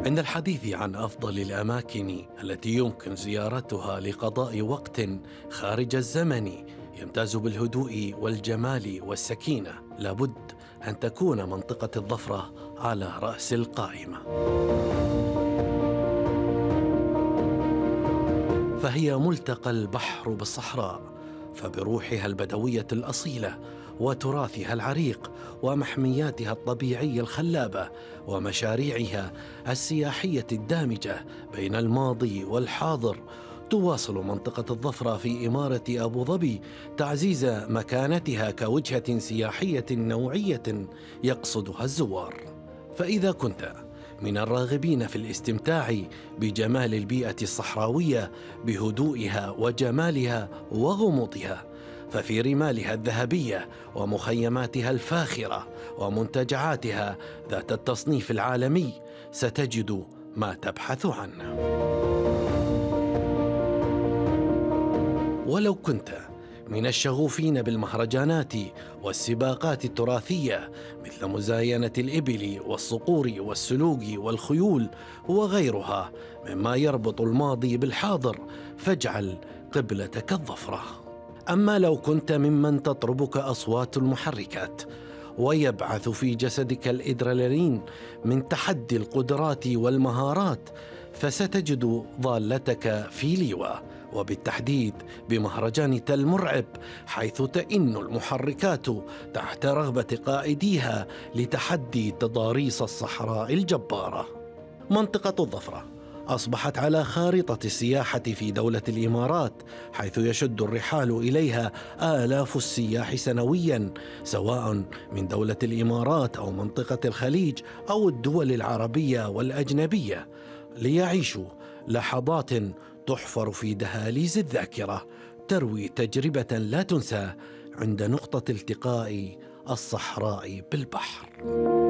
عند الحديث عن أفضل الأماكن التي يمكن زيارتها لقضاء وقت خارج الزمن يمتاز بالهدوء والجمال والسكينة، لابد أن تكون منطقة الظفرة على رأس القائمة. فهي ملتقى البحر بالصحراء، فبروحها البدوية الأصيلة وتراثها العريق ومحمياتها الطبيعية الخلابة ومشاريعها السياحية الدامجة بين الماضي والحاضر، تواصل منطقة الظفرة في إمارة أبو ظبي تعزيز مكانتها كوجهة سياحية نوعية يقصدها الزوار. فإذا كنت من الراغبين في الاستمتاع بجمال البيئة الصحراوية بهدوئها وجمالها وغموضها، ففي رمالها الذهبية ومخيماتها الفاخرة ومنتجعاتها ذات التصنيف العالمي ستجد ما تبحث عنه. ولو كنت من الشغوفين بالمهرجانات والسباقات التراثية مثل مزاينة الإبل والصقور والسلوق والخيول وغيرها مما يربط الماضي بالحاضر، فاجعل قبلتك الظفرة. أما لو كنت ممن تطربك أصوات المحركات ويبعث في جسدك الإدرينالين من تحدي القدرات والمهارات، فستجد ضالتك في ليوة، وبالتحديد بمهرجان تل مرعب، حيث تئن المحركات تحت رغبة قائديها لتحدي تضاريس الصحراء الجبارة. منطقة الظفرة أصبحت على خارطة السياحة في دولة الإمارات، حيث يشد الرحال إليها آلاف السياح سنوياً، سواء من دولة الإمارات أو منطقة الخليج أو الدول العربية والأجنبية، ليعيشوا لحظات تحفر في دهاليز الذاكرة، تروي تجربة لا تنسى عند نقطة التقاء الصحراء بالبحر.